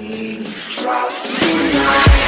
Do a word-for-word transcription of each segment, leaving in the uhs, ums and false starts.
Drop tonight.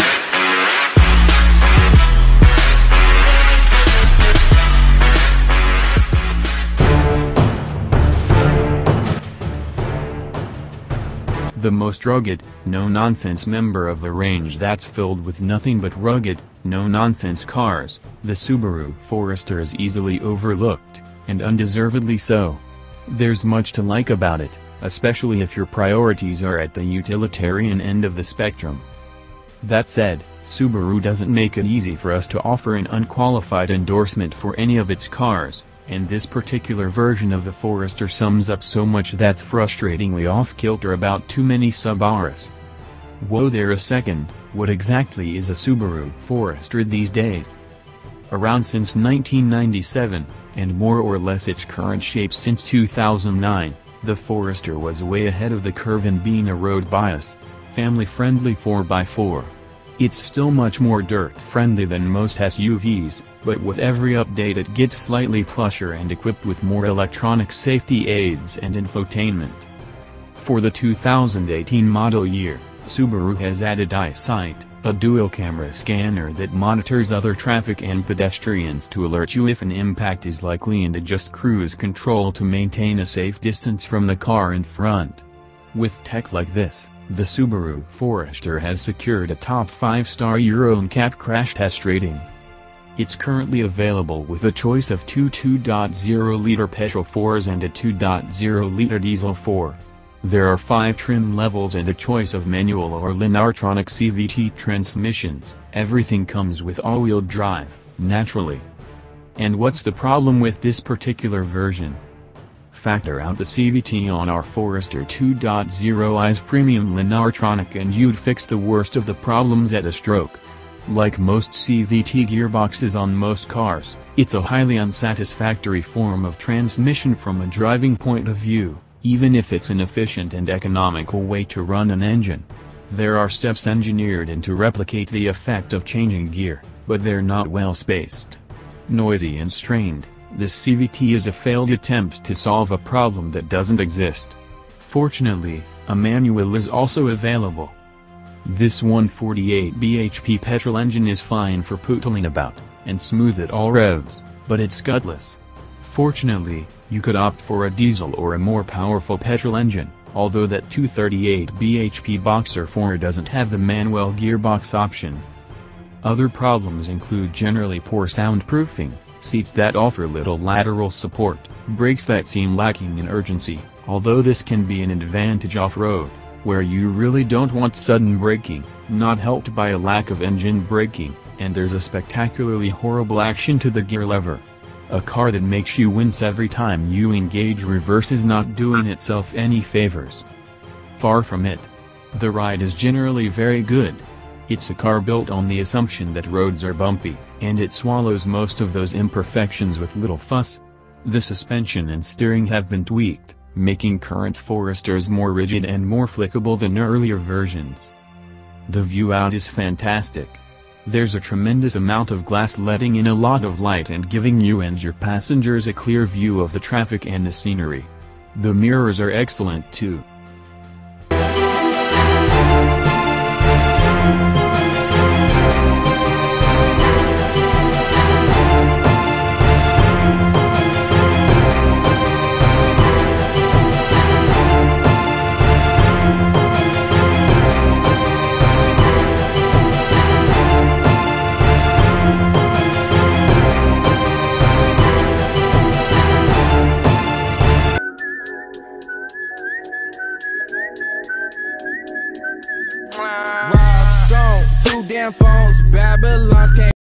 The most rugged, no-nonsense member of a range that's filled with nothing but rugged, no-nonsense cars, the Subaru Forester is easily overlooked, and undeservedly so. There's much to like about it, especially if your priorities are at the utilitarian end of the spectrum. That said, Subaru doesn't make it easy for us to offer an unqualified endorsement for any of its cars, and this particular version of the Forester sums up so much that's frustratingly off-kilter about too many Subarus. Whoa there a second, what exactly is a Subaru Forester these days? Around since nineteen ninety-seven, and more or less its current shape since two thousand nine, the Forester was way ahead of the curve in being a road-biased, family-friendly four by four. It's still much more dirt-friendly than most S U Vs, but with every update it gets slightly plusher and equipped with more electronic safety aids and infotainment. For the two thousand eighteen model year, Subaru has added EyeSight, a dual-camera scanner that monitors other traffic and pedestrians to alert you if an impact is likely and adjust cruise control to maintain a safe distance from the car in front. With tech like this, the Subaru Forester has secured a top five star Euro N C A P crash test rating. It's currently available with a choice of two two point oh liter petrol fours and a two point oh liter diesel four. There are five trim levels and a choice of manual or Lineartronic C V T transmissions. Everything comes with all-wheel drive, naturally. And what's the problem with this particular version? Factor out the C V T on our Forester two point oh i's premium Lineartronic and you'd fix the worst of the problems at a stroke. Like most C V T gearboxes on most cars, it's a highly unsatisfactory form of transmission from a driving point of view, even if it's an efficient and economical way to run an engine. There are steps engineered in to replicate the effect of changing gear, but they're not well spaced. Noisy and strained, this C V T is a failed attempt to solve a problem that doesn't exist. Fortunately, a manual is also available. This one forty-eight B H P petrol engine is fine for pootling about, and smooth at all revs, but it's gutless. Fortunately, you could opt for a diesel or a more powerful petrol engine, although that two thirty-eight B H P Boxer four doesn't have the manual gearbox option. Other problems include generally poor soundproofing, seats that offer little lateral support, brakes that seem lacking in urgency, although this can be an advantage off-road, where you really don't want sudden braking, not helped by a lack of engine braking, and there's a spectacularly horrible action to the gear lever. A car that makes you wince every time you engage reverse is not doing itself any favors. Far from it. The ride is generally very good. It's a car built on the assumption that roads are bumpy, and it swallows most of those imperfections with little fuss. The suspension and steering have been tweaked, making current Foresters more rigid and more flickable than earlier versions. The view out is fantastic. There's a tremendous amount of glass letting in a lot of light and giving you and your passengers a clear view of the traffic and the scenery. The mirrors are excellent too. Rob Stone, two damn phones, Babylon's came.